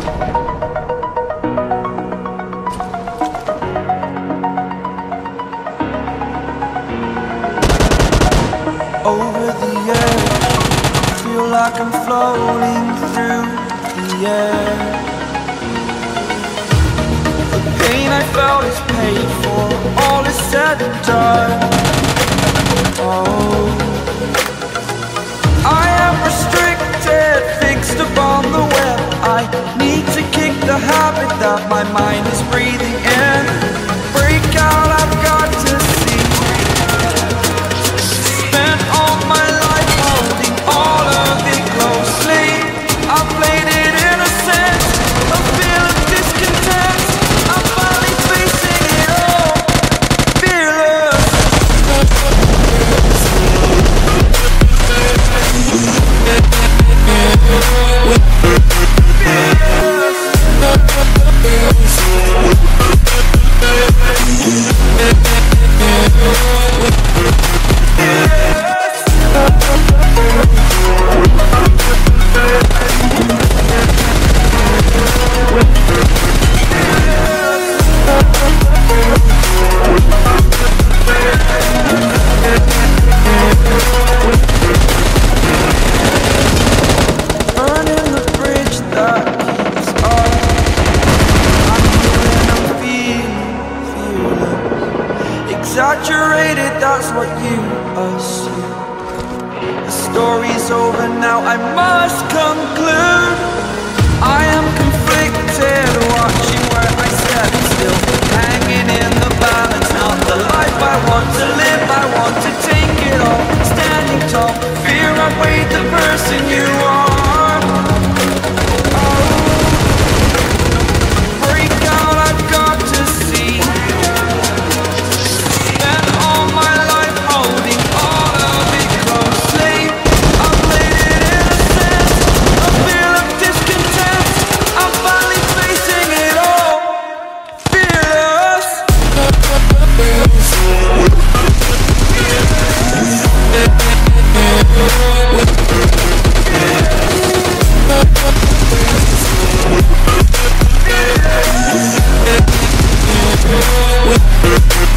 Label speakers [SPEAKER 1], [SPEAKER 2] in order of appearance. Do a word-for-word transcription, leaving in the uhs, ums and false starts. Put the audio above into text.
[SPEAKER 1] Over the edge, feel like I'm floating through the air. The pain I felt is paid for, all is said and done. Oh, I am restricted, fixed upon the web. I need to kick the habit that my mind is breathing in. Break out, I've got to see. Spent all my life holding all of it closely. I played it innocent, a feel of discontent. I'm finally facing it all, fearless. Exaggerated, that's what you assume. The story's over now, I must conclude. I am conflicted, watching where I step still, hanging in the balance. Not the life I want to live, I want to take it all. Standing tall, fear I've weighed the person you are. Oh, break out, I've got to see.
[SPEAKER 2] We'll be right back.